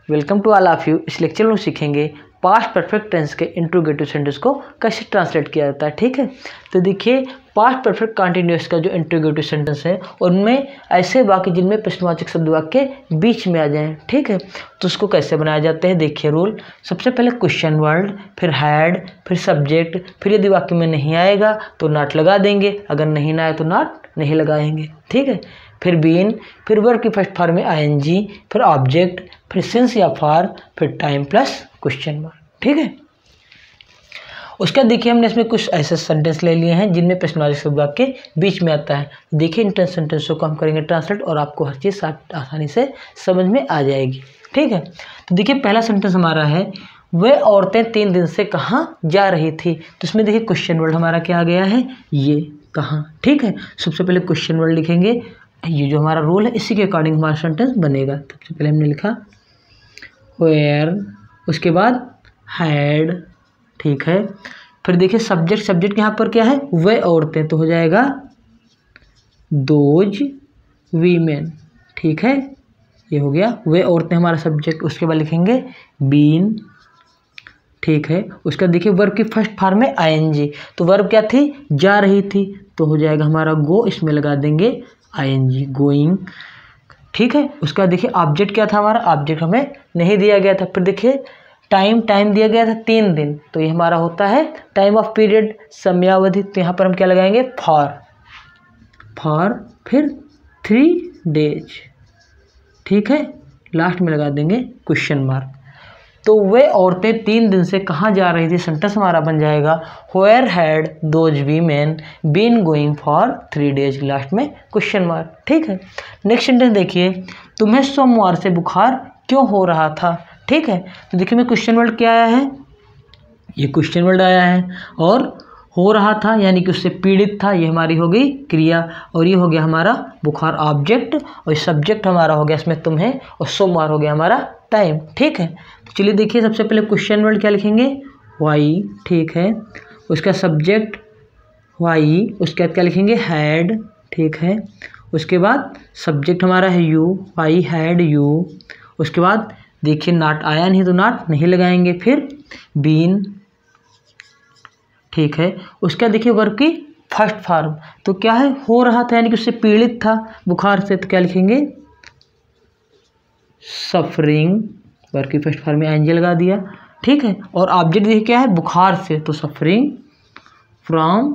Welcome to all of you. इस lecture में सीखेंगे पास्ट परफेक्ट टेंस के इंट्रोगेटिव सेंटेंस को कैसे ट्रांसलेट किया जाता है। ठीक है, तो देखिए पास्ट परफेक्ट कंटिन्यूअस का जो इंट्रोगेटिव सेंटेंस है उनमें ऐसे वाक्य जिनमें प्रश्नवाचक शब्द वाक्य बीच में आ जाएं। ठीक है, तो उसको कैसे बनाया जाता है देखिए रूल। सबसे पहले क्वेश्चन वर्ड, फिर हैड, फिर सब्जेक्ट, फिर यदि वाक्य में नहीं आएगा तो नॉट लगा देंगे, अगर नहीं ना आए तो नॉट नहीं लगाएंगे। ठीक है, फिर बीन, फिर वर्ब की फर्स्ट फॉर्म में आईएनजी, फिर ऑब्जेक्ट, फिर सिंस या फॉर, फिर टाइम प्लस क्वेश्चन मार्क। ठीक है, उसके बाद देखिए हमने इसमें कुछ ऐसे सेंटेंस ले लिए हैं जिनमें प्रश्नवाचक शब्द वाक्य बीच में आता है। देखिए इन सेंटेंसों को हम करेंगे ट्रांसलेट और आपको हर चीज़ आसानी से समझ में आ जाएगी। ठीक है, तो देखिए पहला सेंटेंस हमारा है वे औरतें 3 दिन से कहाँ जा रही थी। तो इसमें देखिए क्वेश्चन वर्ड हमारा क्या आ गया है, ये कहाँ। ठीक है, सबसे पहले क्वेश्चन वर्ड लिखेंगे, ये जो हमारा रूल है इसी के अकॉर्डिंग हमारा सेंटेंस बनेगा। सबसे पहले हमने लिखा वेयर, उसके बाद हैड। ठीक है, फिर देखिए सब्जेक्ट, सब्जेक्ट यहाँ पर क्या है, वे औरतें, तो हो जाएगा दोज वीमेन। ठीक है, ये हो गया वे औरतें हमारा सब्जेक्ट। उसके बाद लिखेंगे बीन। ठीक है, उसका देखिए वर्ब की फर्स्ट फॉर्म में आईएनजी, तो वर्ब क्या थी, जा रही थी, तो हो जाएगा हमारा गो, इसमें लगा देंगे आईएनजी, गोइंग। ठीक है, उसका देखिए ऑब्जेक्ट क्या था हमारा, ऑब्जेक्ट हमें नहीं दिया गया था। फिर देखिए टाइम, टाइम दिया गया था 3 दिन, तो ये हमारा होता है टाइम ऑफ पीरियड, समयावधि, तो यहाँ पर हम क्या लगाएंगे फॉर, फिर 3 डेज। ठीक है, लास्ट में लगा देंगे क्वेश्चन मार्क। तो वे औरतें 3 दिन से कहाँ जा रही थी, सेंटेंस हमारा बन जाएगा where had those women been going for 3 days, last में क्वेश्चन मार्क। ठीक है, नेक्स्ट सेंटेंस देखिए, तुम्हें सोमवार से बुखार क्यों हो रहा था। ठीक है, तो देखिए मैं क्वेश्चन वर्ड क्या आया है, ये क्वेश्चन वर्ड आया है, और हो रहा था यानी कि उससे पीड़ित था, ये हमारी हो गई क्रिया, और ये हो गया हमारा बुखार ऑब्जेक्ट, और सब्जेक्ट हमारा हो गया इसमें तुम्हें, और सोमवार हो गया हमारा टाइम। ठीक है, तो चलिए देखिए सबसे पहले क्वेश्चन वर्ड क्या लिखेंगे, वाई। ठीक है, उसका सब्जेक्ट वाई, उसके बाद क्या लिखेंगे हैड। ठीक है, उसके बाद सब्जेक्ट हमारा है यू, वाई हैड यू। उसके बाद देखिए नॉट आया नहीं तो नॉट नहीं लगाएंगे, फिर बीन। ठीक है, उसका देखिए वर्ब की फर्स्ट फॉर्म, तो क्या है, हो रहा था यानी कि उससे पीड़ित था बुखार से, तो क्या लिखेंगे सफरिंग, वर्ब की फर्स्ट फॉर्म में आईएनजी लगा दिया। ठीक है, और ऑब्जेक्ट देखिए क्या है, बुखार से, तो सफरिंग फ्रॉम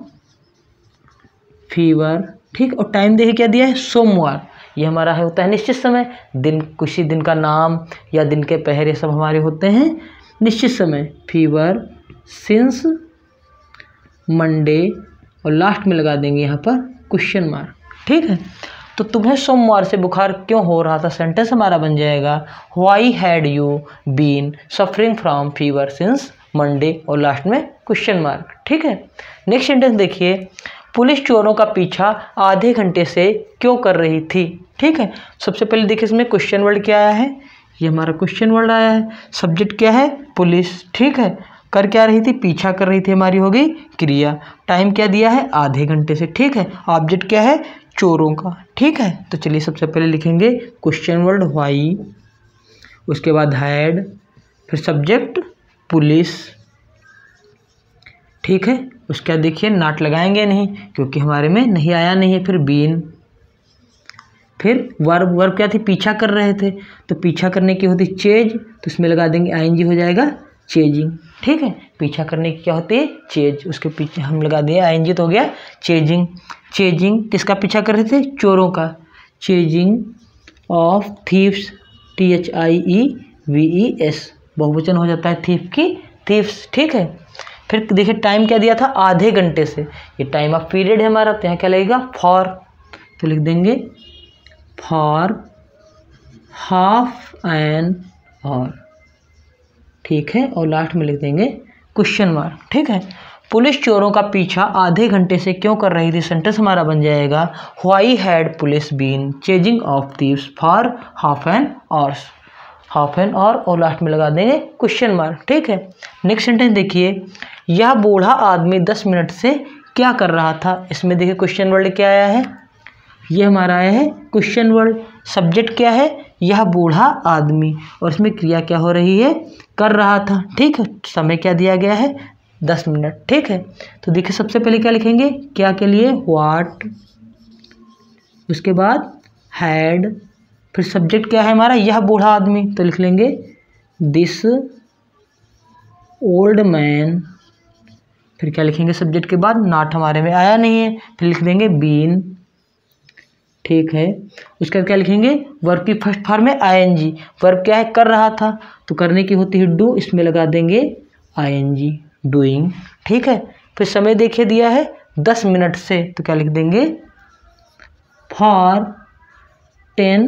फीवर। ठीक, और टाइम देखिए क्या दिया है, सोमवार, ये हमारा है होता है निश्चित समय, दिन, किसी दिन का नाम या दिन के पहर, ये सब हमारे होते हैं निश्चित समय। फीवर सिंस मंडे, और लास्ट में लगा देंगे यहाँ पर क्वेश्चन मार्क। ठीक है, तो तुम्हें सोमवार से बुखार क्यों हो रहा था, सेंटेंस हमारा बन जाएगा why had you been suffering from fever since Monday, और लास्ट में क्वेश्चन मार्क। ठीक है, नेक्स्ट सेंटेंस देखिए, पुलिस चोरों का पीछा आधे घंटे से क्यों कर रही थी। ठीक है, सबसे पहले देखिए इसमें क्वेश्चन वर्ड क्या आया है, ये हमारा क्वेश्चन वर्ड आया है, सब्जेक्ट क्या है पुलिस। ठीक है, कर क्या रही थी, पीछा कर रही थी, हमारी हो गई क्रिया। टाइम क्या दिया है, आधे घंटे से। ठीक है, ऑब्जेक्ट क्या है, चोरों का। ठीक है, तो चलिए सबसे पहले लिखेंगे क्वेश्चन वर्ड व्हाई, उसके बाद हैड, फिर सब्जेक्ट पुलिस। ठीक है, उसके बाद देखिए नॉट लगाएंगे नहीं क्योंकि हमारे में नहीं आया नहीं है, फिर बीन, फिर वर्ब, वर्ब क्या थी, पीछा कर रहे थे, तो पीछा करने की होती चेज, तो इसमें लगा देंगे आईएनजी, हो जाएगा चेजिंग। ठीक है, पीछा करने की क्या होती है, चेज, उसके पीछे हम लगा दिए आईएनजी, तो हो गया चेजिंग। चेजिंग किसका पीछा कर रहे थे, चोरों का। चेजिंग ऑफ थीव्स, THIEVES, बहुवचन हो जाता है थीफ की, थीव्स। ठीक है, फिर देखिए टाइम क्या दिया था, आधे घंटे से, ये टाइम ऑफ पीरियड है हमारा, तो यहाँ क्या लगेगा फॉर, तो लिख देंगे फॉर हाफ एन आवर। ठीक है, और लास्ट में लिख देंगे क्वेश्चन मार्क। ठीक है, पुलिस चोरों का पीछा आधे घंटे से क्यों कर रही थी, सेंटेंस हमारा बन जाएगा why had police been chasing of thieves for half an hours, half an hour, और लास्ट में लगा देंगे क्वेश्चन मार्क। ठीक है, नेक्स्ट सेंटेंस देखिए, यह बूढ़ा आदमी 10 मिनट से क्या कर रहा था। इसमें देखिए क्वेश्चन वर्ड क्या आया है, ये हमारा आया है क्वेश्चन वर्ड, सब्जेक्ट क्या है, यह बूढ़ा आदमी, और इसमें क्रिया क्या हो रही है, कर रहा था। ठीक है, समय क्या दिया गया है, 10 मिनट। ठीक है, तो देखिए सबसे पहले क्या लिखेंगे, क्या के लिए, व्हाट, उसके बाद हैड, फिर सब्जेक्ट क्या है हमारा, यह बूढ़ा आदमी, तो लिख लेंगे दिस ओल्ड मैन, फिर क्या लिखेंगे सब्जेक्ट के बाद, नॉट हमारे में आया नहीं है, फिर लिख देंगे बीन। ठीक है, उसके बाद क्या लिखेंगे, वर्ब की फर्स्ट फॉर्म में आईएनजी, वर्ब क्या है, कर रहा था, तो करने की होती है डू, इसमें लगा देंगे आईएनजी, डूइंग। ठीक है, फिर समय देखिए दिया है 10 मिनट से, तो क्या लिख देंगे, फॉर 10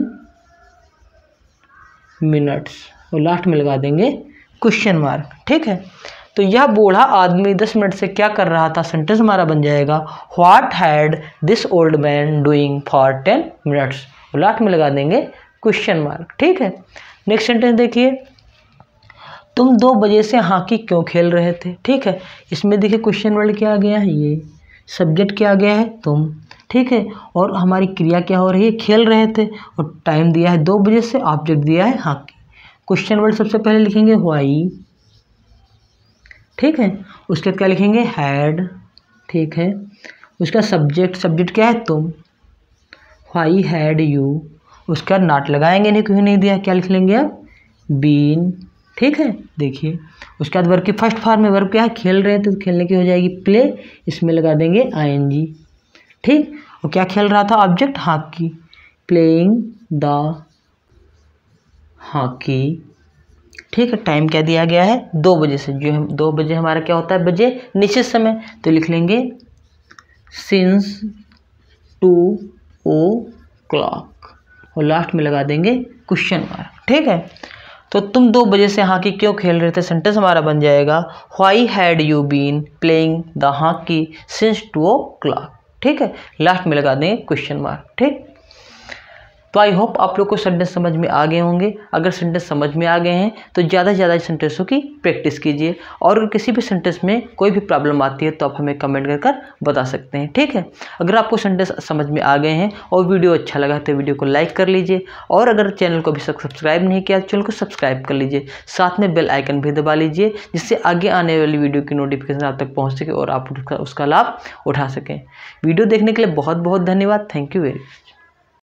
मिनट्स, और लास्ट में लगा देंगे क्वेश्चन मार्क। ठीक है, तो यह बूढ़ा आदमी 10 मिनट से क्या कर रहा था, सेंटेंस हमारा बन जाएगा what had this old man doing for 10 minutes, और लास्ट में लगा देंगे क्वेश्चन मार्क। ठीक है, नेक्स्ट सेंटेंस देखिए, तुम 2 बजे से हॉकी क्यों खेल रहे थे। ठीक है, इसमें देखिए क्वेश्चन वर्ड क्या आ गया है, ये सब्जेक्ट क्या आ गया है, तुम। ठीक है, और हमारी क्रिया क्या हो रही है, खेल रहे थे, और टाइम दिया है 2 बजे से, ऑब्जेक्ट दिया है हॉकी। क्वेश्चन वर्ड सबसे पहले लिखेंगे व्हाई। ठीक है, उसके बाद क्या लिखेंगे, हैड। ठीक है, उसका सब्जेक्ट क्या है, तुम, व्हाई हैड यू, उसका नॉट लगाएंगे नहीं, क्यों नहीं दिया, क्या लिख लेंगे अब, बीन। ठीक है, देखिए उसके बाद वर्ब की फर्स्ट फॉर्म में वर्ब क्या है, खेल रहे थे, तो खेलने की हो जाएगी प्ले, इसमें लगा देंगे आईएनजी। ठीक, और क्या खेल रहा था, object hockey, playing the hockey. ठीक है, टाइम क्या दिया गया है, 2 बजे से, जो हम 2 बजे हमारा क्या होता है, बजे निश्चित समय, तो लिख लेंगे सिंस 2 o'clock, और लास्ट में लगा देंगे क्वेश्चन मार्क। ठीक है, तो तुम 2 बजे से हॉकी क्यों खेल रहे थे, सेंटेंस हमारा बन जाएगा why had you been playing the hockey since 2 o'clock। ठीक है, लास्ट में लगा देंगे क्वेश्चन मार्क। ठीक, तो आई होप आप लोग को सेंटेंस समझ में आ गए होंगे। अगर सेंटेंस समझ में आ गए हैं तो ज़्यादा से ज़्यादा सेंटेंसों की प्रैक्टिस कीजिए, और अगर किसी भी सेंटेंस में कोई भी प्रॉब्लम आती है तो आप हमें कमेंट कर बता सकते हैं। ठीक है, अगर आपको सेंटेंस समझ में आ गए हैं और वीडियो अच्छा लगा तो वीडियो को लाइक कर लीजिए, और अगर चैनल को अभी तक सब्सक्राइब नहीं किया तो चैनल को सब्सक्राइब कर लीजिए, साथ में बेल आइकन भी दबा लीजिए, जिससे आगे आने वाली वीडियो की नोटिफिकेशन आप तक पहुँच सके और आप उसका लाभ उठा सकें। वीडियो देखने के लिए बहुत बहुत धन्यवाद। Thank you very much.